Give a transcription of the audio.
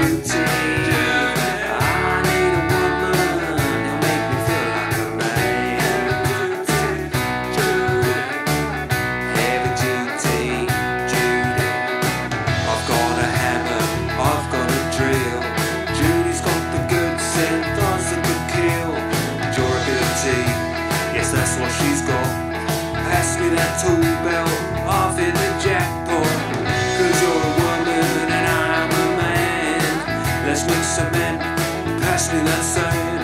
duty. I need a woman to make me feel like a man. Heavy Duty Judy. I've got a hammer, I've got a drill. Judy's got the good scent, does a good kill. Durability, yes that's what she's got. Pass me that tool belt, I've hit the jackpot. Cause you're a woman and I'm a man. Let's mix cement, pass me that sand.